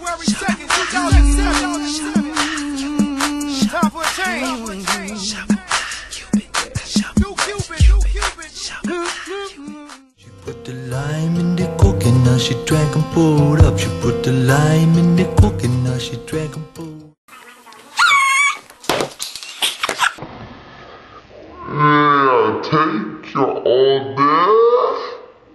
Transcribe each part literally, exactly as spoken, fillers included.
February second, two thousand seven. Time for a change. New Cupid, new Cupid. She put the lime in the coke and now she drank and pulled up. She put the lime in the coke and now she drank and pulled up. Yeah, take your all this.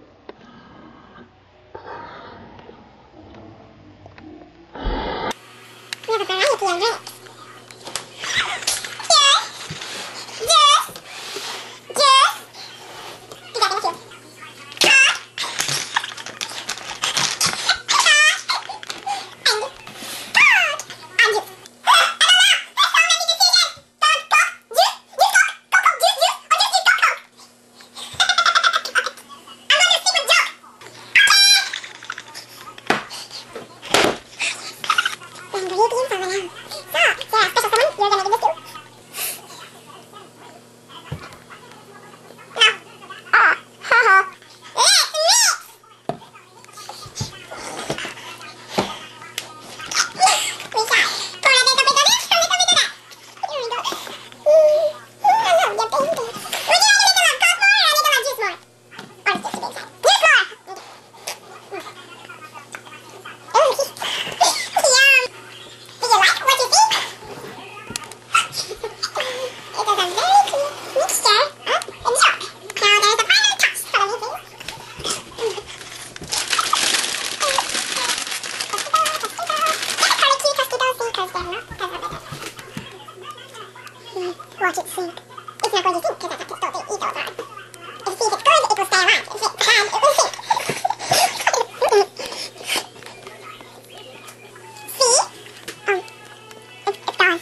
Watch it sink. It's not going to sink because I have to still eat all the time. If see if it's good, it will stay alive. If it's bad, it will sink. See? Um, it's, it's gone.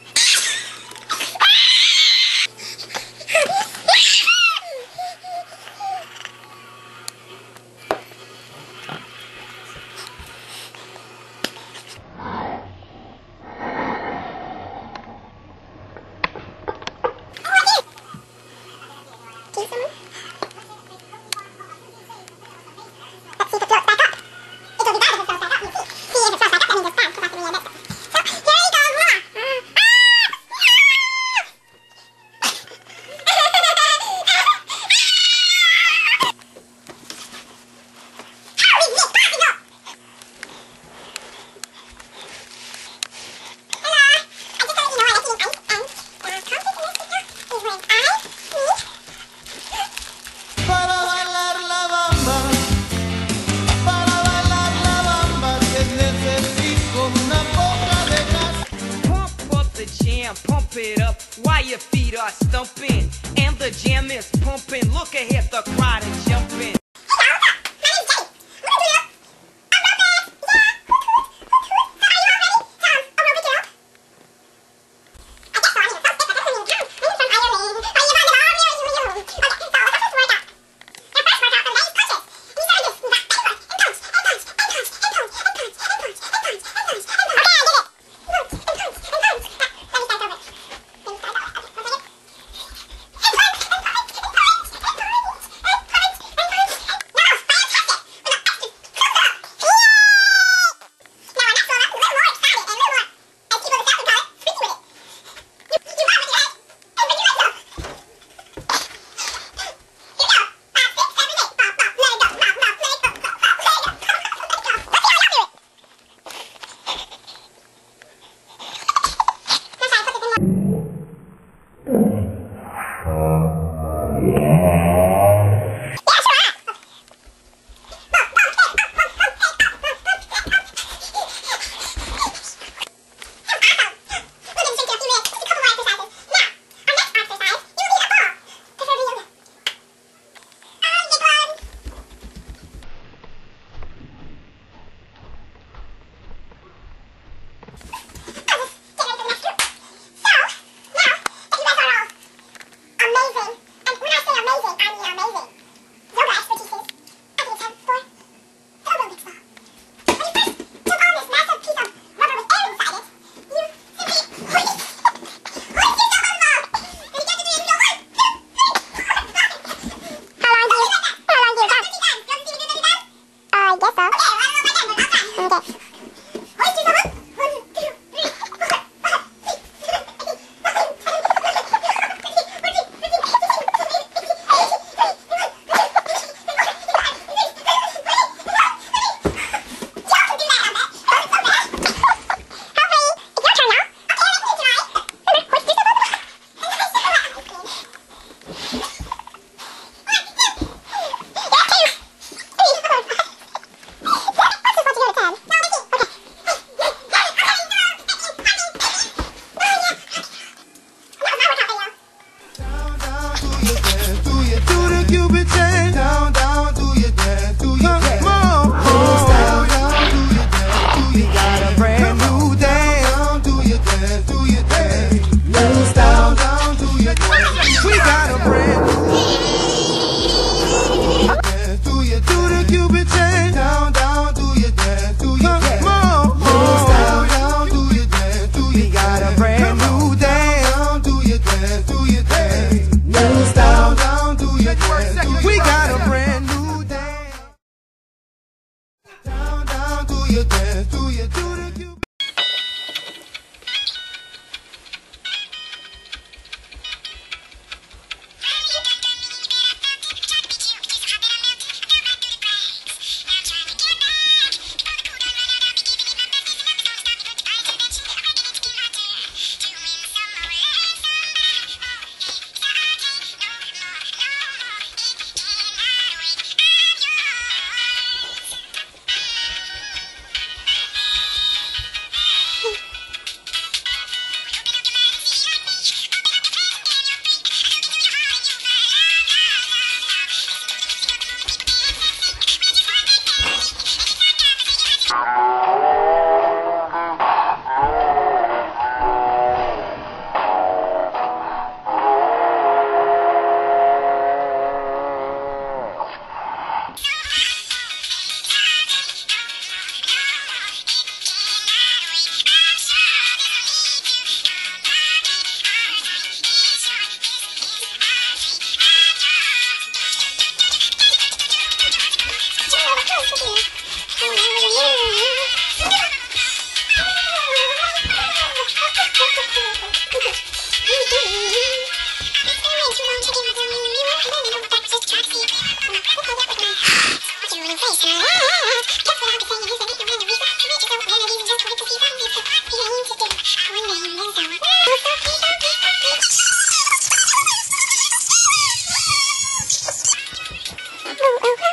Pump it up while your feet are stumping, and the jam is pumping. Look ahead, the crowd is jumping. We got a brand new dance. Down, down, do your dance, do your do the Cupid. Oh, oh.